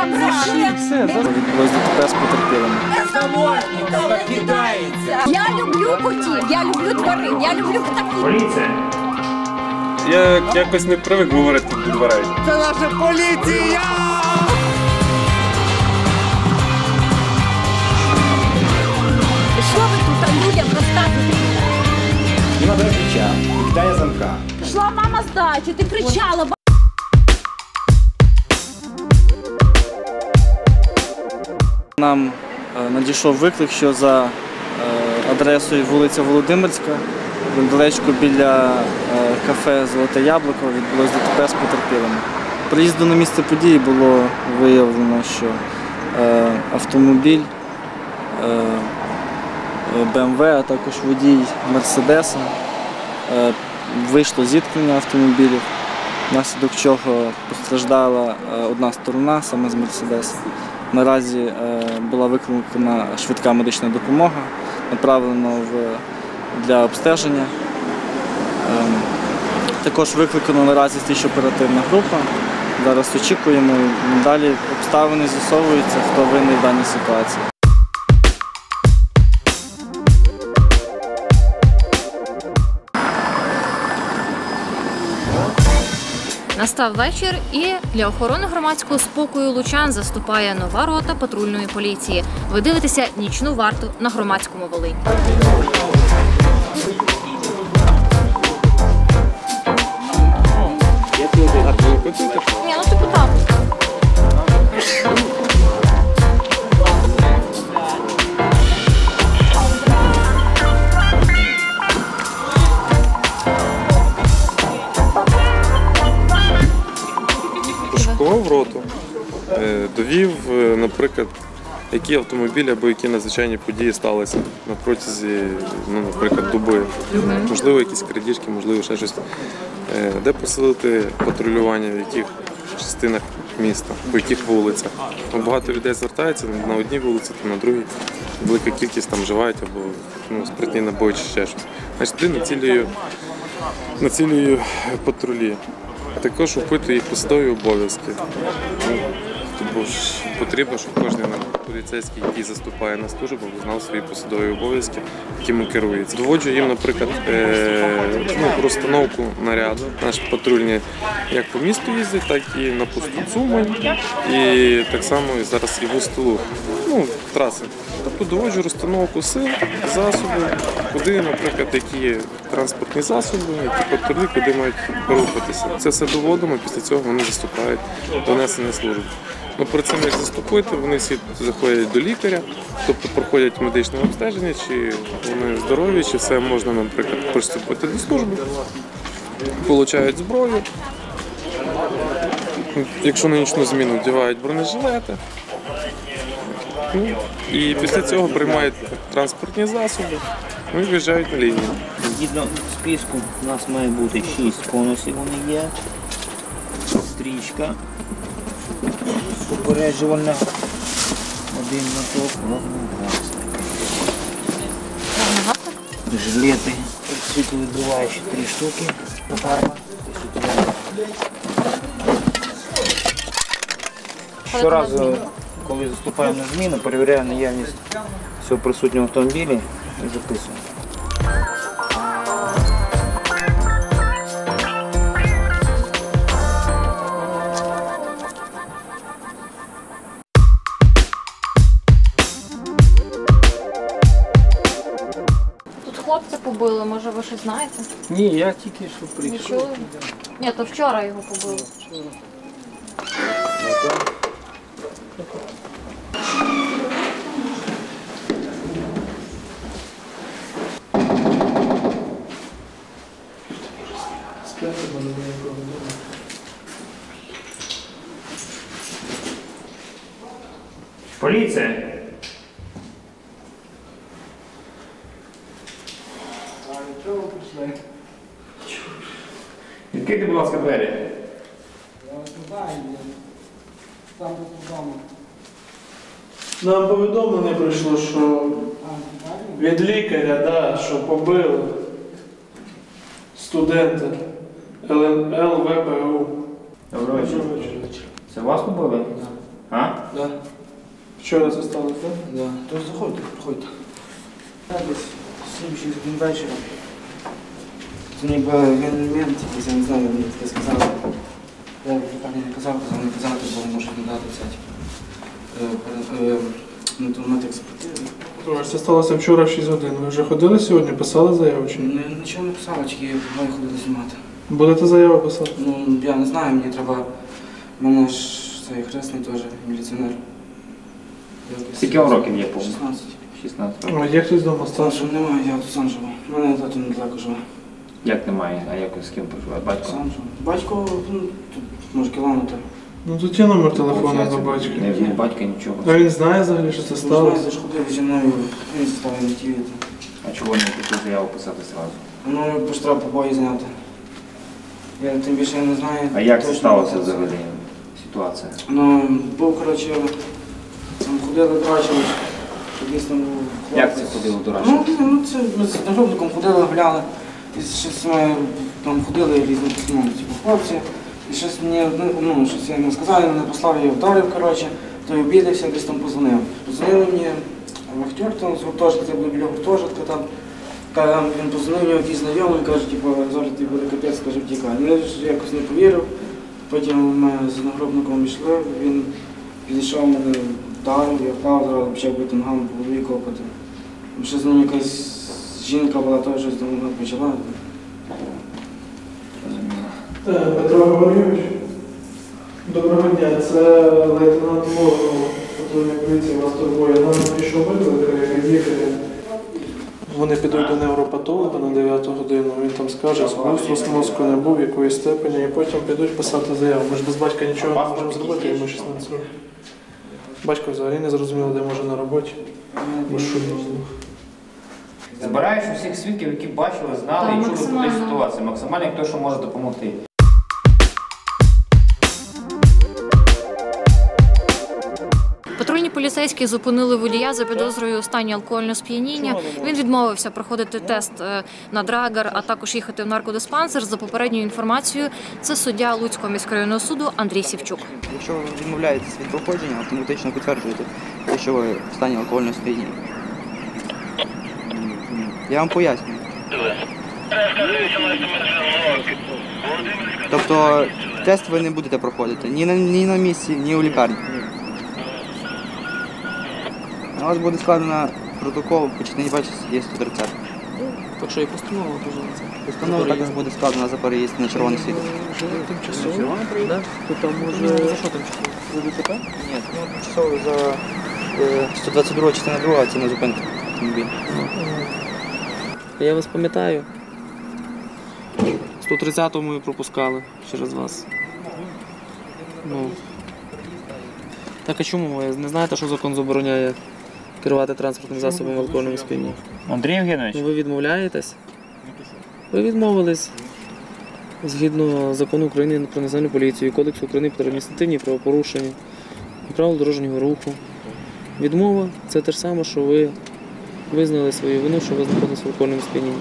Відбулось ДТП з потерпілими. Я люблю котів, я люблю тварин, я люблю птахів. Поліція! Я якось не привик говорити до дверей. Це наша поліція! Що ви тут людям розказуєте? Вона бере ключа, кидає замка. Пішла мама з дачі, ти кричала. Нам надійшов виклик, що за адресою вулиця Володимирська, недалечко біля кафе «Золоте яблуко» відбулось ДТП з потерпілими. Приїзду на місце події було виявлено, що автомобіль БМВ, а також водій Мерседеса, вийшло зіткнення автомобілів, внаслідок чого постраждала одна сторона, саме з Мерседеса. Наразі була викликана швидка медична допомога, направлена для обстеження. Також викликана наразі слідчо-оперативна група. Зараз очікуємо, далі обставини з'ясовуються, хто винний в даній ситуації. Настав вечір, і для охорони громадського спокою лучан заступає нова рота патрульної поліції. Ви дивитеся «Нічну варту» на Громадському Волинь. Ні, ну типу так. Пошукував роту, довів, наприклад, які автомобілі або які надзвичайні події сталися на протязі, наприклад, доби. Можливо, якісь крадіжки, можливо, ще щось. Де посилити патрулювання, в яких частинах міста, по яких вулицях. Багато людей звертається на одній вулиці, на другій. Велика кількість там вживають або спиртні напої чи ще щось. Значить, ти націлюю патрулі. Також опитую їх посадові обов'язки. Тому потрібно, щоб кожен поліцейський, який заступає на службу, знав свої посадові обов'язки, якими керується. Доводжу їм, наприклад, розстановку наряду. Наші патрульні як по місту їздять, так і на посту Цумань, і так само і зараз і в Устилу, траси. Тобто доводжу розстановку сил, засобів, куди, наприклад, які транспортні засоби, які патрулі, куди мають рухатися. Це все доводимо, після цього вони заступають до несення служби. Перед цим, як заступити, вони всі заходять до лікаря, тобто проходять медичне обстеження, чи вони здорові, чи все можна, наприклад, приступити до служби, отримують зброю. Якщо на нічну зміну вдягають бронежилети, і після цього приймають транспортні засоби, і виїжджають на лінію. Згідно списку у нас має бути 6 конусів, вони є, стрічка попереджувальна, один моток, вогнегасник, жилети, світловідбиваючі 3 штуки, фарба. Щоразу, коли заступаємо на зміну, перевіряємо наявність всього присутнього автомобіля і записуємо. Тут хлопця побили, може ви щось знаєте? Ні, я тільки що прийшов. Не чули? Ні, то вчора його побили. Поліція! Відкрийте, будь ласка, двері. Нам повідомлення прийшло, що від лікаря, що побили студента ЛВПУ. Доброго вечора. Це вас побили? А? Да. Вчора це сталося, так? Да. То заходьте, приходьте. Десь 7-6 годин вечора. Це ніби момент, я не знаю, мені таке сказали. Я в лікарні не казав не казати, бо може не дати взяти. На тих спортивних. Думаєш, це сталося вчора в 6 годин. Ви вже ходили сьогодні, писали заяву чи ні? Нічого не писала, тільки маю ходити знімати. Будете заяву писати? Ну, я не знаю, мені треба. У мене ж цей хресний теж міліціонер. Скільки вам років є повно? 16. 16 років. А є хтось вдома старший? Старшого немає, я тут сам живу. У мене тато недалеко живе. Як немає? А як з ким проживає? Батько? Сам живу. Батько, ну, тут може кілометр. Ну тут є номер телефону до Не батька. в батька нічого. А він знає взагалі, що це Не знаю, сталося? де ж ходив зі мною, він заставив на ті. А чого не пішли заяву писати зразу? Ну, бо ж треба побої зняти. Я тим більше не знаю. А як це точно, сталося це. взагалі? Ситуація? Ну, був, коротше, там ходили до Рачевич, що десь там був Як хлопець. це ходило до Рачевич? Ну, це ми з одногрупником ходили, гуляли. І щось ми там ходили різні типу, хлопці. І щось мені, ну, щось я не сказав, мене послав, я вдарив, коротше, то й обідався, десь там позвонив. Позвонили мені вахтер там з гуртожитка, це було біля гуртожитка там. Він позвонив, мені якийсь знайомий, каже, типу, зараз ти буде капець, каже, втікай. Я якось не повірив. Потім ми з одногрупником йшли, він підійшов мене, вдарив, я впав, зразу почав бити ногами по голові копати. Ще з ним якась жінка була, теж щось там вона почала. Петро Григорійович, доброго дня. Це лейтенант Моргул, патрульної поліції, вас турбує. Нам пішов виклик, їхали. Вони підуть до невропатолога на 9 годину, він там скаже, розстріл мозку не був, якої степені, і потім підуть писати заяву. Ми ж без батька нічого не можемо зробити, йому 16 років. Батько взагалі не зрозуміло, де може на роботі, бо шумно. Збираєш усіх свідків, які бачили, знали Так, і чули про максимально. ту ситуацію. Максимально хто, що може допомогти. Патрульні поліцейські зупинили водія за підозрою у стані алкогольного сп'яніння. Він відмовився проходити тест на драгер, а також їхати в наркодиспансер. За попередньою інформацією, це суддя Луцького міськрайонного суду Андрій Сівчук. Якщо ви відмовляєтесь від проходження, автоматично підтверджуєте те, що ви в стані алкогольного сп'яніння. Я вам пояснюю. Тобто тест ви не будете проходити ні на місці, ні у лікарні. На вас буде складено протокол по частині 2 є 130. Так що і постанова дуже на це. Постанова також буде складена за переїзд на червоний світ. Тимчасово? Так? То там може... За що тимчасово? За ДТП? Ні, тимчасово за 122 частина 2 це на зупинку автомобіля. Я вас пам'ятаю. 130-му ми пропускали через вас. Ну. Так а чому? Ви не знаєте, що закон забороняє керувати транспортним засобом в алкогольному сп'янінні? Андрій Євгенович, Ну, ви відмовляєтесь? Ви відмовились згідно закону України про національну поліцію, Кодексу України про адміністративні правопорушення і правил дорожнього руху. Відмова – це те ж саме, що ви визнали свою вину, що ви знаходитесь в алкогольному сп'янінні.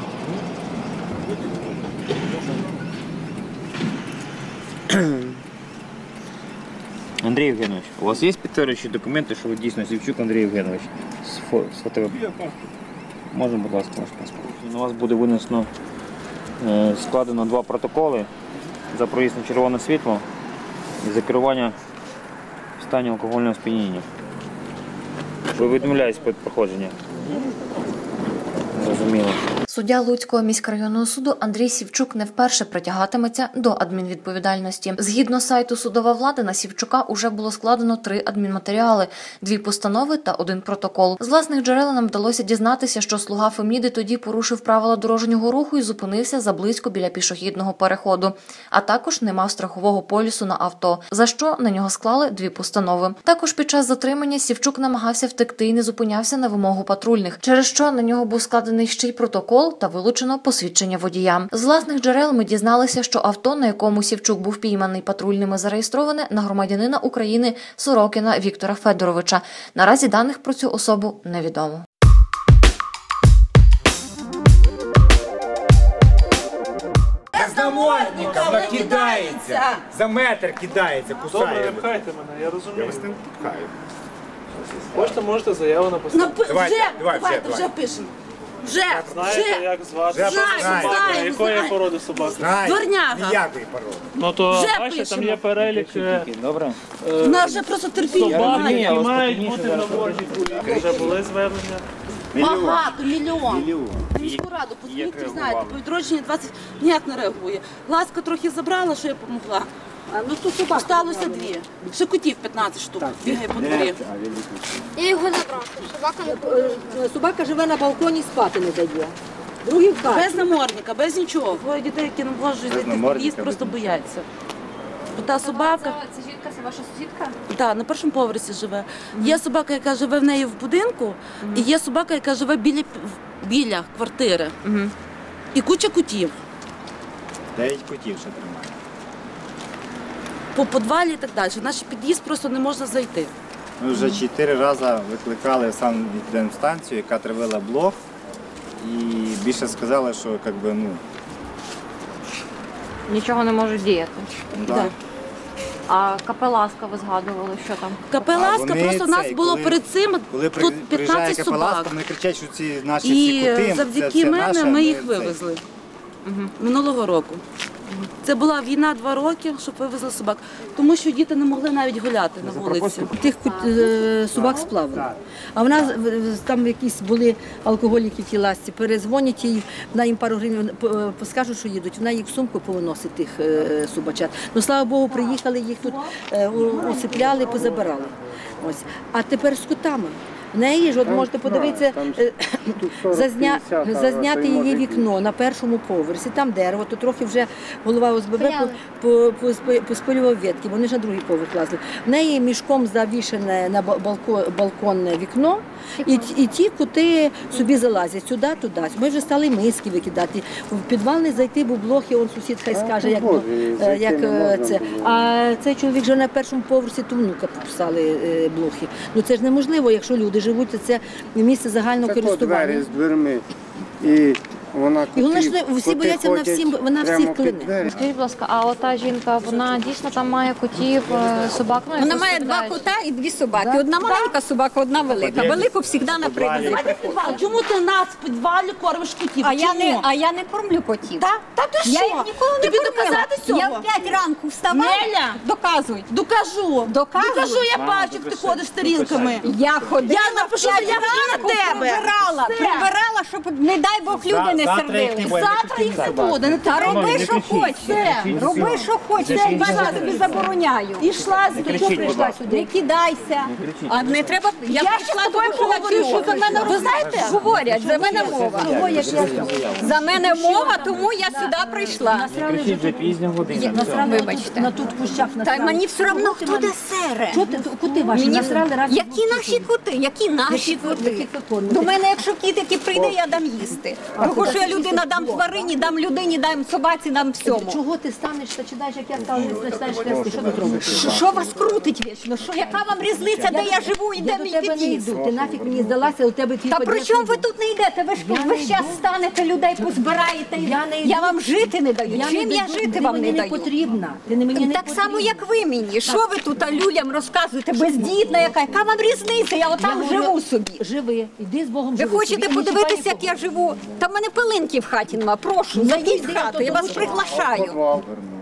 Андрій Євгенович, у вас є підтверджуючі документи, що ви дійсно Сівчук Андрій Євгенович? З фото. Можемо, будь ласка, ваш паспорт. На вас буде винесено, складено 2 протоколи за проїзд на червоне світло і за керування в стані алкогольного сп'яніння. Ви відмовляєтесь від проходження? Зрозуміло. Суддя Луцького міськрайонного суду Андрій Сівчук не вперше притягатиметься до адмінвідповідальності. Згідно сайту «Судова влада» на Сівчука уже було складено 3 адмінматеріали, 2 постанови та 1 протокол. З власних джерел нам вдалося дізнатися, що слуга Феміди тоді порушив правила дорожнього руху і зупинився заблизько біля пішохідного переходу, а також не мав страхового полісу на авто, за що на нього склали 2 постанови. Також під час затримання Сівчук намагався втекти і не зупинявся на вимогу патрульних, через що на нього був складений ще й протокол та вилучено посвідчення водія. З власних джерел ми дізналися, що авто, на якому Сівчук був пійманий патрульними, зареєстроване на громадянина України Сорокіна Віктора Федоровича. Наразі даних про цю особу невідомо. Знамо дворника, вона кидається. За метр кидається, Добре, кусає. не пхайте мене, я Я розумію. вас не пхаю. Можете заяву написати. Давайте. Вже пишемо. Вже, Знаєте, як звати Знаємо, собаку? знаємо, Якої знаємо. породи собака? Знаєте, Дворняга. ніякої породи. Ну то, Вже бачите, там пишемо. є перелік Добре. У нас вже просто терпіння собак, немає. які мають бути в наборчику. Вже були звернення. Багато, мільйон. Міську раду, позвоніть, знаєте, по відродженні 20 ніяк не реагує. Ласка трохи забрала, що я допомогла. Ну тут собак сталося 2. Ще котів 15 штук бігає по дворі. Я його забрав. Собака живе на балконі, спати не дає. Другий в хаті. Без намордника, без нічого. Двоє дітей, які не можуть зайти в під'їзд, просто бояться. Бо та собака, Це жінка, це ваша сусідка? так, на першому поверсі живе. Є собака, яка живе в неї в будинку, і є собака, яка живе біля квартири. І куча котів. 9 котів ще тримає. По підвалі і так далі. В наш під'їзд просто не можна зайти. Ми вже 4 рази викликали санепідемстанцію, яка тривала блок, і більше сказали, що Нічого не можуть діяти. да. А КП «Ласка» ви згадували, що там? КП «Ласка» вони просто нас цей, було коли- перед цим Коли тут приїжджає 15 собак. КП-Ласка, вони кричать, що ці наші І всі коти, завдяки це мене наше, ми їх цей. вивезли минулого року. Це була війна 2 роки, щоб вивезли собак, тому що діти не могли навіть гуляти на вулиці. Тих собак сплавили. А в нас там якісь були алкоголіки в тій ласці, перезвонять їй, вона їм пару гривень скажуть, що їдуть, вона їх в сумку повиносить тих собачат. Ну, слава Богу, приїхали, їх тут усипляли, позабирали. Ось. А тепер з котами. В неї ж, от можете подивитися, зазняти її вікно на першому поверсі, там дерево, то трохи вже голова ОСББ поспилював ветки, вони ж на другий поверх лазили. В неї мішком завішене на балконне вікно, і ті коти собі залазять сюди-туди. Ми вже стали миски викидати. В підвал не зайти, бо блохи, он сусід хай скаже, як це. А цей чоловік вже на першому поверсі, то внука пописали блохи. Ну це ж неможливо, якщо люди живуть, це місце загального користування. Двері з дверми. І вона І головне, що всі бояться, вона всіх клине. Скажіть, будь ласка, а ота жінка, вона дійсно там має котів, собак? Ну, Вона має 2 кота і 2 собаки. Одна маленька собака, одна велика. Велику завжди на привозі. А чому ти нас в підвалі кормиш котів? А я не кормлю котів. Та ти що? Я їх ніколи не Тобі кормила. доказати цього? Я в 5 ранку вставала. Неля! Доказуй. Докажу, я бачу, як ти ходиш з тарілками. Я ходила, Я напишу в 5 заяву на ранку тебе. прибирала, щоб, не дай Бог, люди не сердили. Завтра їх не буде, не Та роби, що хочеш. Роби, що хочеш. Я тобі забороняю. Ішла з Ти що прийшла сюди? Не кидайся. А не треба. Я прийшла тобою поговорю, що за мене ви знаєте? говорять, за мене мова. За мене мова, тому я сюди прийшла. Кричіть вже пізня година. Вибачте. На тут кущах Та насрали. мені все одно, хто де сере. Що ти, коти ваші насрали раз? Які наші коти? Які наші коти? До мене, якщо кіт, який прийде, я дам їсти. Тому що я людина дам тварині, дам людині, дам собаці, дам всьому. Чого ти станеш та читаєш, як я стала, не починаєш трясти? Що ти робиш? Що вас крутить вічно? Що, яка вам різниця, де я живу і де Я до мій тебе не під'їзд? йду. Ти нафіг мені здалася, у тебе твій Та при під'їзд чому ви йде. тут не йдете? Ви ж зараз станете, людей позбираєте. Я вам жити не даю. Чим я жити вам не Ти даю? не потрібна. Ти не мені не Так само, як ви мені. Що ви тут людям розказуєте? Бездітна яка? Яка вам різниця? Я отам живу собі. Живи, іди з Богом Ви живи. хочете Собі, і не подивитися, чіпай як я живу? Та в мене пилинки в хаті нема. Прошу, зайдіть в хату, я вас приглашаю.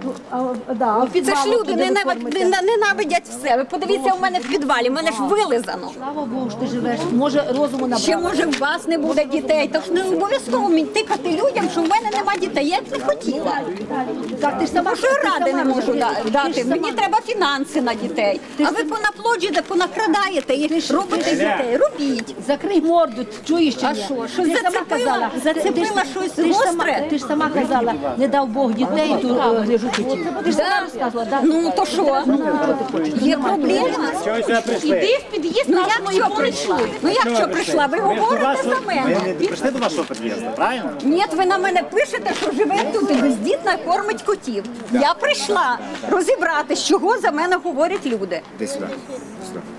Це ж люди ненавидять все. Ви подивіться, у мене в підвалі, в мене ж вилизано. Слава Богу, що ти живеш. Може, розуму набрала. Ще, може, у вас не буде дітей. Тож не обов'язково мені тикати людям, що в мене нема дітей. Я б не хотіла. Так, ти ж сама, Що я ради не можу Ти дати? ж Мені сама- треба фінанси на дітей. А ви понаплоджуєте, понакрадаєте і робите дітей. Робіть. Закрий морду, чуєш чи А ні? що? Ти Щось ж сама зацепила? казала. Зацепила щось Ти ж сама- гостре? Ти ж сама казала, не дав Бог дітей, то грижу котів. Ти ж сама розказувала, так? Ну то що? Є проблема? Іди в під'їзд, ну як що прийшла? Ну як що прийшла? Ви говорите за мене. Ви не прийшли до вашого під'їзду, правильно? Ні, ви на мене пишете, що живе тут і бездітна кормить котів. Я прийшла розібратись, чого за мене говорять люди. Іди сюди. Сюди.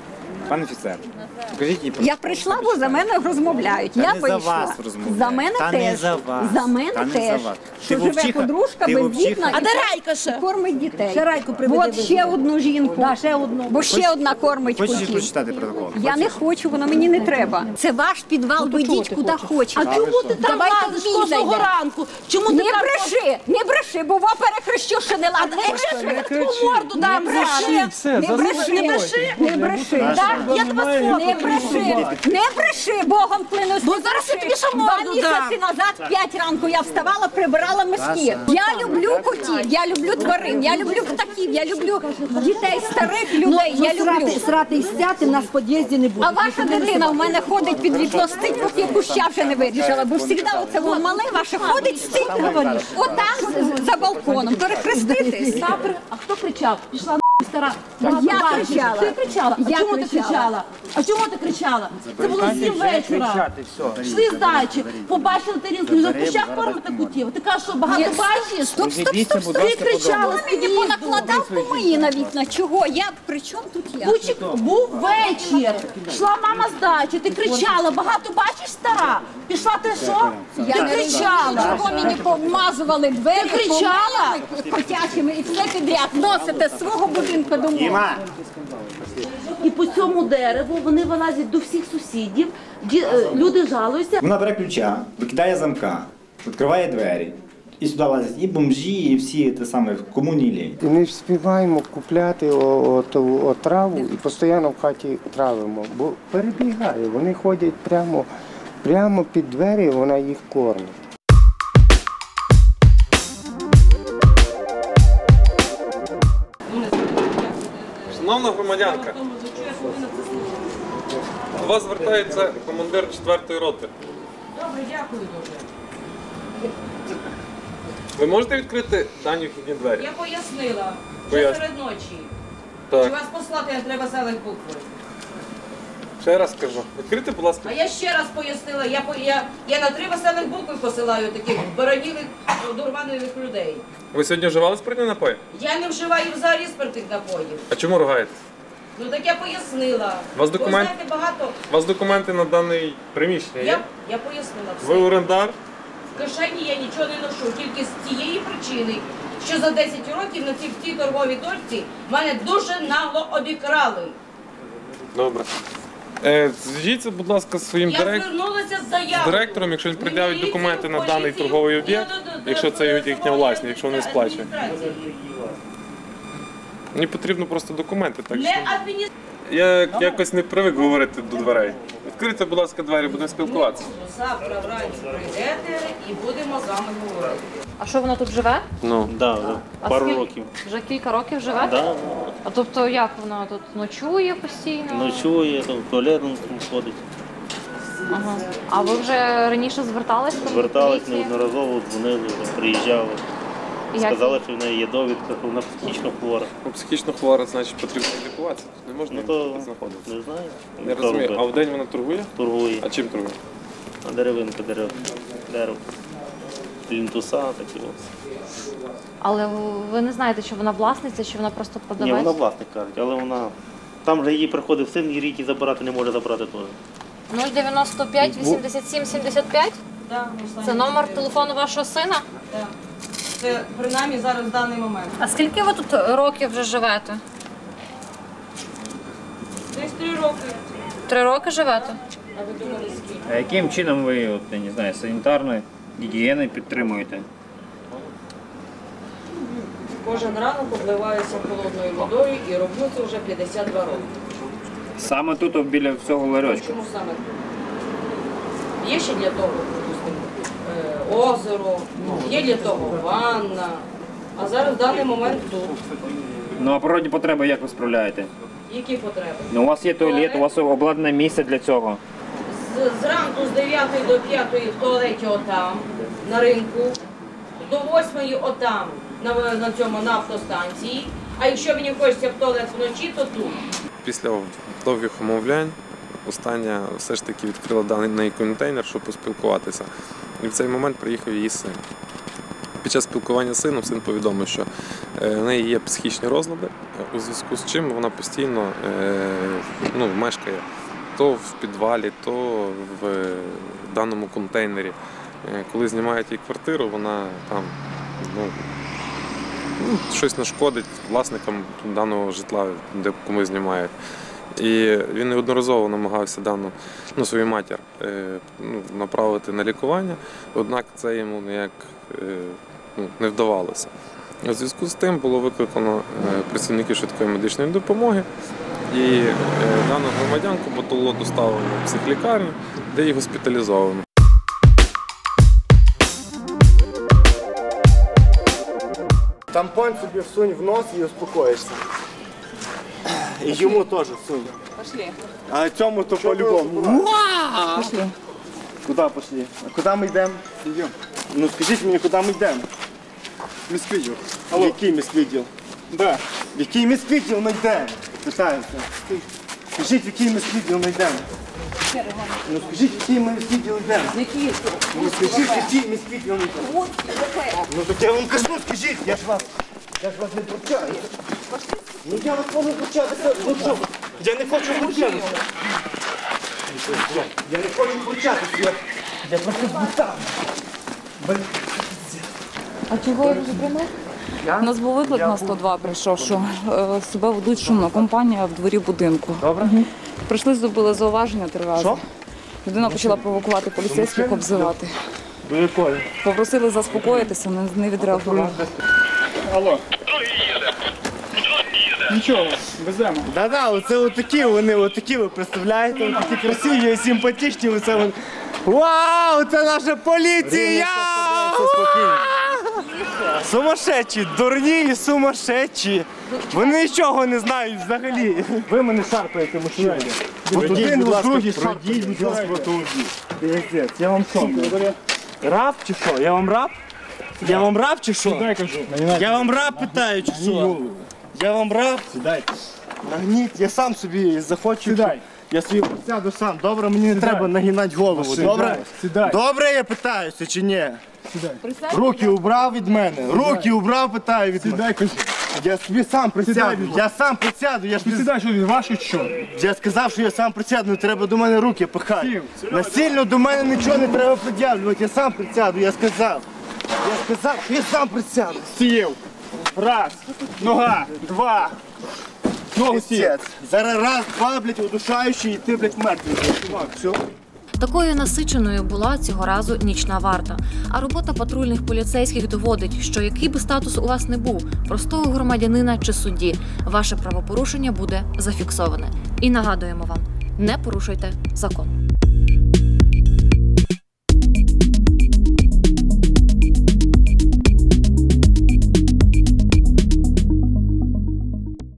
Пан офіцер, покажіть їй. Я прийшла, бо за мене розмовляють. Та Я не за вийшла. вас розмовляють. За мене Та теж. не за вас. За мене Та не теж. за вас. Що Ти живе вовчиха? подружка Ти бездітна вовчиха? і А де Райка ще? кормить дітей. Ще Райку приведи, От ще одну жінку. Да, ще одну. Бо ще одна кормить Хочеш котів. прочитати протокол? Я не хочу, воно мені не треба. Це ваш підвал, ведіть куди хочете. А чому ти там Давайте лазиш він кожного зайде. ранку? Чому ти Не там бреши, не бреши, бо во перехрещу, що не ладно. Не бреши. ту морду дам зараз? Не бреши, не бреши, не бреши. Так, Я тебе не сфоткаю. бреши, не бреши, Богом клянусь. Бо не зараз я бреши. тобі ще 2 морду місяці дам. назад, 5 ранку я вставала, прибирала миски. Я люблю котів, я люблю тварин, я люблю птахів, я люблю дітей, старих людей, я люблю. Срати і стяти в нас в під'їзді не буде. А ваша дитина в мене ходить під вікно, стить, поки куща вже не вирішила, бо завжди оце воно мале ваше ходить, стить, говориш. Отам за балконом, перехреститись. А хто кричав? Пішла стара. Я кричала. Ти кричала? А Я чому ти кричала. кричала? А чому ти кричала? Це було 7 вечора. Йшли з дачі, побачили тарілки, вже в кущах кормити котів. Ти кажеш, що багато бачиш? Стоп. Ти кричала з Хто мені під'їзду. понакладав помиї на вікна? Чого? Я при чому тут я? Був вечір. Йшла мама з дачі, ти кричала, багато бачиш, стара? Пішла ти що? Я Ти не кричала. Чого мені помазували двері, Ти кричала? помили котячими і все підряд носите з свого будинку до мого. І по цьому дереву вони вилазять до всіх сусідів, люди жалуються. Вона бере ключа, викидає замка, відкриває двері. І сюди лазять і бомжі, і всі те саме, кому не лінь. І ми співаємо купляти траву і постійно в хаті травимо, бо перебігає. Вони ходять прямо під двері, вона їх кормить. Шановна громадянка, до вас звертається командир 4-ї роти. Добре, дякую дуже. Ви можете відкрити дані вхідні двері? Я пояснила, вже Поясню. серед ночі. Так. Чи вас послати не треба селих букви? Ще раз скажу. Відкрити, будь ласка. А я ще раз пояснила, я на 3 веселих букви посилаю таких баранілих, дурманових людей. Ви сьогодні вживали спиртні напої? Я не вживаю взагалі спиртних напоїв. А чому ругаєтесь? Ну так я пояснила. У вас Бо, документ? знаєте, багато. У вас документи на дане приміщення є? Я пояснила все. Ви орендар? В кишені я нічого не ношу, тільки з тієї причини, що за 10 років на цій торговій точці мене дуже нагло обікрали. Добре. Зв'яжіться, будь ласка, зі своїм Я звернулася з заявою. директором, якщо він пред'явить документи на даний торговий об'єкт, якщо це їхня власність, якщо вони сплачують. Мені потрібно просто документи, так що... Не адміністрація. Я якось не привик говорити до дверей. Відкрийте, будь ласка, двері, будемо спілкуватися. Завтра вранці прийдете і будемо з вами говорити. А що вона тут живе? Ну. Да, А пару скільки? років. Вже кілька років живе? Да. А тобто як вона тут ночує постійно? Ночує, там, в туалет ходить. Ага. А ви вже раніше звертались? до Звертались поліції? неодноразово, дзвонили, приїжджали. І як? Сказали, що в неї є довідка, що вона психічно хвора. Ну, психічно хвора, значить, потрібно лікуватися. Не можна Ну, то знаходитися. не знаю. Не розумію. А вдень вона торгує? Торгує. А чим торгує? А деревинка, дерево. Плінтуса, такі ось. Але ви не знаєте, чи вона власниця, чи вона просто Ні, продавець? вона власник, кажуть, але вона... Там вже її приходив син, і рік її забирати не може забрати теж. 095 87 75? Да, Це номер телефону вашого сина? Так. Це принаймні зараз в даний момент. А скільки ви тут років вже живете? Десь 3 роки. 3 роки живете? А ви думали скільки? А яким чином ви, от, я не знаю, санітарної гігієни підтримуєте? Кожен ранок обливаюся холодною водою і роблю це вже 52 роки. Саме тут, біля всього ларьочка? Чому саме? Є ще для того, допустимо, озеро, є для того ванна, а зараз в даний момент тут. Ну а природні потреби як ви справляєте? Які потреби? Ну, у вас є туалет, у вас обладнане місце для цього. Зранку з 9 до 5 в туалеті отам, на ринку, до 8 отам, на цьому на автостанції, а якщо мені хочеться в туалет вночі, то тут. Після довгих умовлянь остання все ж таки відкрила даний контейнер, щоб поспілкуватися. І в цей момент приїхав її син. Під час спілкування з сином син повідомив, що в неї є психічні розлади, у зв'язку з чим вона постійно мешкає то в підвалі, то в даному контейнері. Коли знімають їй квартиру, вона там щось нашкодить власникам даного житла, де кому знімають. І він неодноразово намагався свою матір направити на лікування, однак це йому ніяк не вдавалося. У зв'язку з тим було викликано працівників швидкої медичної допомоги, і дану громадянку було доставлено в психлікарню, де її госпіталізовано. Тампон собі всунь в нос і успокоїшся. І йому теж всунь. Пошли. А цьому то по-любому. Пошли. Куди пішли? А куди ми йдемо? Йдемо. Ну скажіть мені, куди ми йдемо? Міськвідділ. В який міськвідділ? Да. В який міськвідділ ми йдемо? Питаюся. Скажіть, в який міськвідділ ми йдемо? Ну скажіть, в який міськвідділ йдемо? Ну скажіть, в який міськвідділ ми йдемо? Ну так я вам кажу, скажіть, я ж вас не прощаю. Ну я вас можу прощатися. Ну що? Я не хочу прощатися. Я не хочу прощатися. Я просто змотав. А чого ви зупинили? У нас був виклик на 102, прийшов, що себе ведуть шумно. Компанія в дворі будинку. Добре. Прийшли, зробили зауваження 3 рази. Що? Людина почала провокувати поліцейських, обзивати. До якої? Попросили заспокоїтися, не відреагували. Алло. Нічого, веземо. Да-да, оце отакі вони, отакі ви представляєте, отакі красиві, симпатичні, оце вони. Вау, це наша поліція! Сумасшедші, дурні і сумасшедші. Вони нічого не знають взагалі. Ви мене шарпаєте, мужчина. Пройдіть, будь ласка, автомобіль. Я вам що? Раб чи що? Я вам раб? Я вам раб чи що? Я вам раб питаю чи що? Я вам раб? Сідайте. Нагніть, я сам собі захочу. Сідай. Я собі присяду сам. Добре, мені не треба нагинати голову. Добре? Сідай. Добре, я питаюся чи ні? Сідай. Руки убрав від мене. Руки убрав, питаю від мене. Сідай, кажу. Я собі сам присяду. Я сам присяду. Я ж Ти сідай, що він ваший чи що? Я сказав, що я сам присяду, не треба до мене руки пихати. Насильно до мене нічого не треба пред'явлювати. Я сам присяду, я сказав. Я сказав, що я сам присяду. Сів. Раз. Нога. Два. Ногу сів. Зараз раз, два, блядь, удушаючий і ти, блядь, мертвий. Чувак, все. Такою насиченою була цього разу нічна варта. А робота патрульних поліцейських доводить, що який би статус у вас не був, простого громадянина чи судді, ваше правопорушення буде зафіксоване. І нагадуємо вам, не порушуйте закон.